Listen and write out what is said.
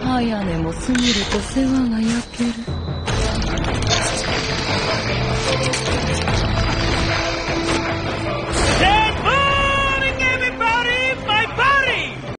早寝も過ぎると世話が焼ける。